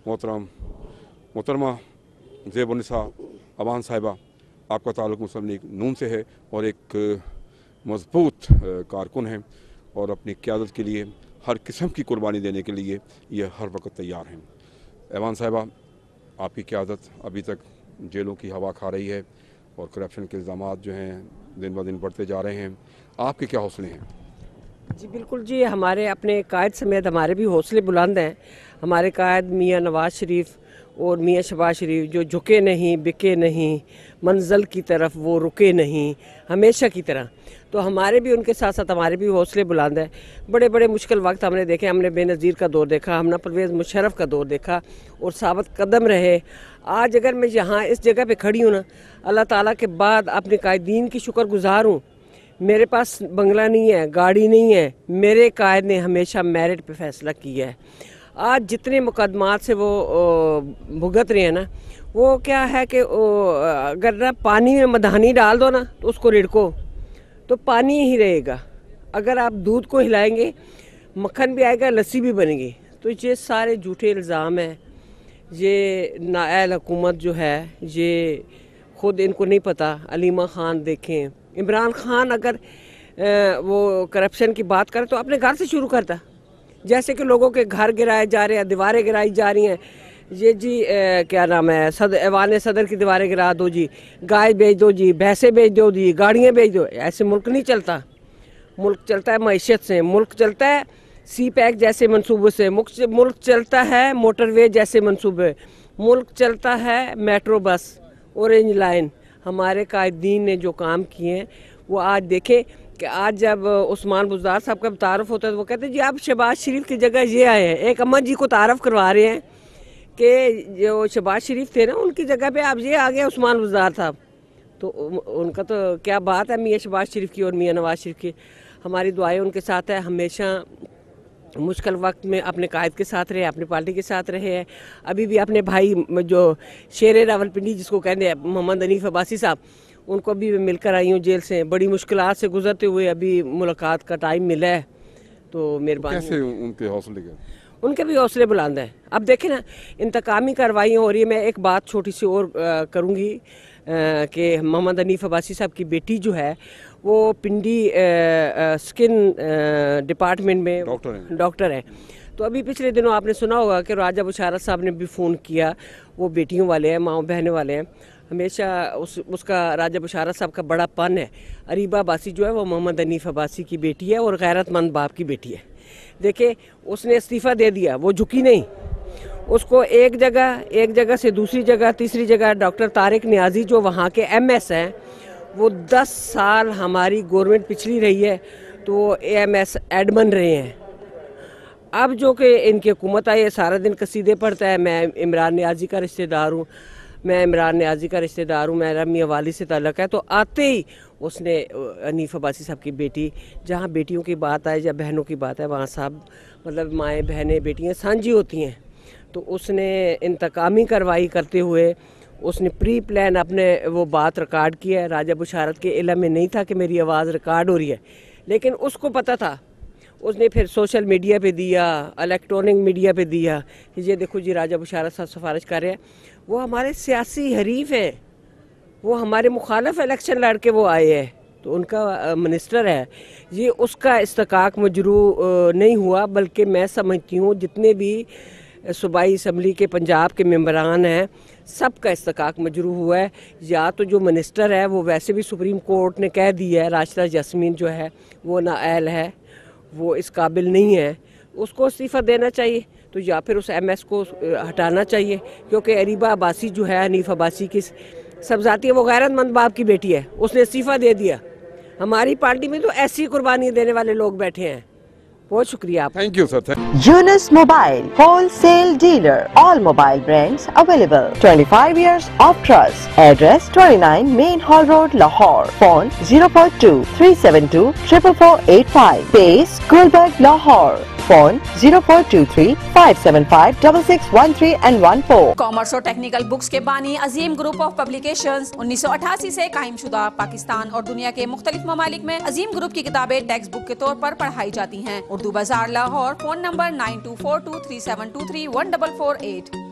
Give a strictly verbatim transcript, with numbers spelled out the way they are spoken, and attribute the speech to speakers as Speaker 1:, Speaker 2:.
Speaker 1: मोहतरम मोहतरमा ज़ेब-उन-निसा अवान साहिबा, आपका ताल्लुक़ मुस्लिम लीग नून से है और एक मजबूत कारकुन हैं और अपनी क़यादत के लिए हर किस्म की कुर्बानी देने के लिए ये हर वक्त तैयार हैं। अवान साहिबा, आपकी क़यादत अभी तक जेलों की हवा खा रही है और करप्शन के इल्ज़ामात जो हैं दिन ब दिन बढ़ते जा रहे हैं, आपके क्या हौसले हैं?
Speaker 2: जी बिल्कुल जी, हमारे अपने कायद समेत हमारे भी हौसले बुलंद हैं। हमारे कायद मियाँ नवाज शरीफ और मियाँ शहबाज शरीफ जो झुके नहीं, बिके नहीं, मंजिल की तरफ वो रुके नहीं, हमेशा की तरह। तो हमारे भी उनके साथ साथ हमारे भी हौसले बुलंद हैं। बड़े बड़े मुश्किल वक्त हमने देखे, हमने बेनज़ीर का दौर देखा, हमने परवेज़ मुशर्रफ का दौर देखा और साबित कदम रहे। आज अगर मैं यहाँ इस जगह पे खड़ी हूँ ना, अल्लाह ताला के बाद अपने कायदीन की शुक्रगुज़ार हूँ। मेरे पास बंगला नहीं है, गाड़ी नहीं है, मेरे कायद ने हमेशा मेरिट पे फैसला किया है। आज जितने मुकदमात से वो भुगत रहे हैं ना, वो क्या है कि अगर ना पानी में मधानी डाल दो ना तो उसको रिड़को तो पानी ही रहेगा। अगर आप दूध को हिलाएंगे मक्खन भी आएगा, लस्सी भी बनेगी। तो ये सारे झूठे इल्ज़ाम हैं। ये नाअहल हुकूमत जो है, ये ख़ुद इनको नहीं पता। अलीमा ख़ान देखें, इमरान ख़ान अगर वो करप्शन की बात करे तो अपने घर से शुरू करता। जैसे कि लोगों के घर गिराए जा रहे हैं, दीवारें गिराई जा रही हैं। ये जी ए, क्या नाम है, सद ऐवान सदर की दीवारें गिरा दो जी, गाय बेच दो जी, भैंसें बेच दो जी, गाड़ियाँ बेच दो। ऐसे मुल्क नहीं चलता। मुल्क चलता है मईशत से, मुल्क चलता है सी पैक जैसे मंसूबों से, मुल्क चलता है मोटरवे जैसे मंसूबे, मुल्क चलता है मेट्रो बस, ऑरेंज लाइन। हमारे कायदीन ने जो काम किए हैं वो आज देखें कि आज जब उस्मान बुज़दार साहब का तारफ़ होता है तो वो कहते हैं जी आप शहबाज शरीफ की जगह ये आए हैं। एक अम्मा जी को तारफ़ करवा रहे हैं कि जो शहबाज शरीफ थे ना, उनकी जगह पे आप ये आ गए उस्मान बुज़दार साहब। तो उनका तो क्या बात है मियाँ शहबाज शरीफ की और मियाँ नवाज शरीफ की। हमारी दुआएं उनके साथ है, हमेशा मुश्किल वक्त में अपने कायद के साथ रहे, अपनी पार्टी के साथ रहे हैं। अभी भी अपने भाई जो शेर रावलपिंडी जिसको कहते हैं मोहम्मद हनीफ अब्बासी साहब, उनको अभी मिलकर आई हूँ जेल से। बड़ी मुश्किलात से गुजरते हुए अभी मुलाकात का टाइम मिला है। तो मेहरबानी।
Speaker 1: कैसे उनके हौसले के?
Speaker 2: उनके भी हौसले बुलंद हैं। अब देखें ना, इंतकामी कार्रवाइयाँ हो रही है। मैं एक बात छोटी सी और करूँगी कि मोहम्मद हनीफ अब्बासी साहब की बेटी जो है वो पिंडी स्किन डिपार्टमेंट में
Speaker 1: डॉक्टर हैं
Speaker 2: डॉक्टर है। तो अभी पिछले दिनों आपने सुना होगा कि राजा बुशारत साहब ने भी फ़ोन किया। वो बेटियों वाले हैं, माओ बहने वाले हैं। हमेशा उस उसका राजा बुशारत साहब का बड़ा पन है। अरीबा अब्बासी जो है वो मोहम्मद हनीफ अब्बासी की बेटी है और गैरतमंद बाप की बेटी है। देखिए, उसने इस्तीफ़ा दे दिया, वो झुकी नहीं। उसको एक जगह एक जगह से दूसरी जगह, तीसरी जगह डॉक्टर तारिक नियाज़ी जो वहाँ के एम एस हैं, वो दस साल हमारी गवर्नमेंट पिछली रही है तो वो एम एस एडमन रहे हैं। अब जो कि इनकी हुकूमत आई है, सारा दिन कसीदे पढ़ता है, मैं इमरान नियाज़ी का रिश्तेदार हूँ, मैं इमरान नियाज़ी का रिश्तेदार हूँ, मेरा मियाँ वाली से ताल्लुक़ है। तो आते ही उसने हनीफ अब्बासी साहब की बेटी, जहाँ बेटियों की बात आए या बहनों की बात है, वहाँ साहब मतलब माएँ बहनें बेटियाँ साझी होती हैं। तो उसने इंतकामी कार्रवाई करते हुए उसने प्री प्लान अपने वो बात रिकॉर्ड किया है। राजा बुशारत के इल्म में नहीं था कि मेरी आवाज़ रिकॉर्ड हो रही है, लेकिन उसको पता था। उसने फिर सोशल मीडिया पे दिया, इलेक्ट्रॉनिक मीडिया पे दिया कि ये देखो जी राजा बुशारत साहब सिफारिश कर रहे हैं। वो हमारे सियासी हरीफ हैं, वो हमारे मुखालिफ इलेक्शन लड़ के वो आए हैं, तो उनका मिनिस्टर है। ये उसका इस्तिकाक मजरू नहीं हुआ, बल्कि मैं समझती हूँ जितने भी सूबाई असम्बली के पंजाब के मेंबरान हैं सब का इस्तिकाक मजरू हुआ है। या तो जो मिनिस्टर है वो वैसे भी सुप्रीम कोर्ट ने कह दिया है राशिदा जैस्मीन जो है वो नाअहल है, वो इस काबिल नहीं है, उसको इस्तीफ़ा देना चाहिए। तो या फिर उस एम एस को हटाना चाहिए, क्योंकि अरीबा अब्बासी जो है हनीफ अब्बासी की सबजाती है, वो गैरतमंद बाप की बेटी है, उसने इस्तीफ़ा दे दिया। हमारी पार्टी में तो ऐसी कुर्बानी देने वाले लोग बैठे हैं। बहुत शुक्रिया आप।
Speaker 1: Thank you sir.
Speaker 3: Yunus Mobile, wholesale dealer, all mobile brands available. twenty-five years of trust. Address twenty-nine Main Hall Road, Lahore. Phone zero four two three seven two four four four eight five. Base Gulberg, Lahore. Phone zero four two three five seven five six six one three and one four.
Speaker 4: Commerce और technical books के बानी अजीम group of publications उन्नीस सौ अठासी से कायम शुदा पाकिस्तान और दुनिया के मुख्तलिफ ममालिक में अजीम ग्रुप की किताबें टेक्स्ट बुक के तौर पर पढ़ाई जाती हैं। Urdu Bazaar Lahore. Phone number nine two four two three seven two three one double four eight.